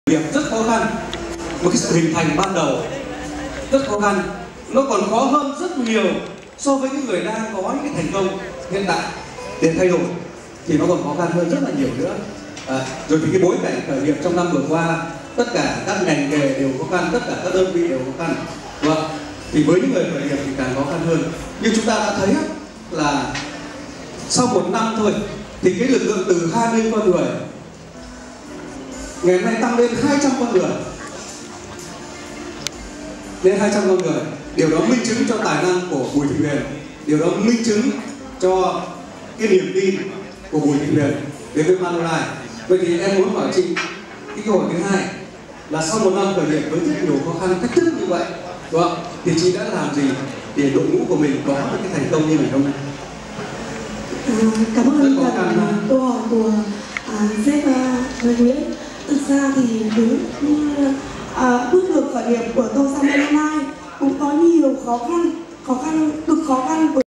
việc rất khó khăn, một cái sự hình thành ban đầu rất khó khăn, nó còn khó hơn rất nhiều so với những người đang có những cái thành công hiện tại. Để thay đổi thì nó còn khó khăn hơn rất là nhiều nữa. Rồi thì cái bối cảnh khởi nghiệp trong năm vừa qua, tất cả các ngành nghề đều khó khăn, tất cả các đơn vị đều khó khăn. Vâng, thì với những người khởi nghiệp thì càng khó khăn hơn. Nhưng chúng ta đã thấy là sau một năm thôi thì cái lực lượng từ 20 con người ngày hôm nay tăng lên 200 con người, lên 200 con người. Điều đó minh chứng cho tài năng của Bùi Thị Huyền, điều đó minh chứng cho cái niềm tin của Bùi Thị Huyền đến với Manulife. Vậy thì em muốn hỏi chị cái câu hỏi thứ hai là sau một năm khởi nghiệp với rất nhiều khó khăn thách thức như vậy, đúng không? Thì chị đã làm gì để đội ngũ của mình có được cái thành công như ngày hôm nay? Cảm ơn câu hỏi của sếp Nguyễn. Thực ra thì đúng như bước đường khởi nghiệp của tôi sang Manulife cũng có nhiều khó khăn, cực khó khăn.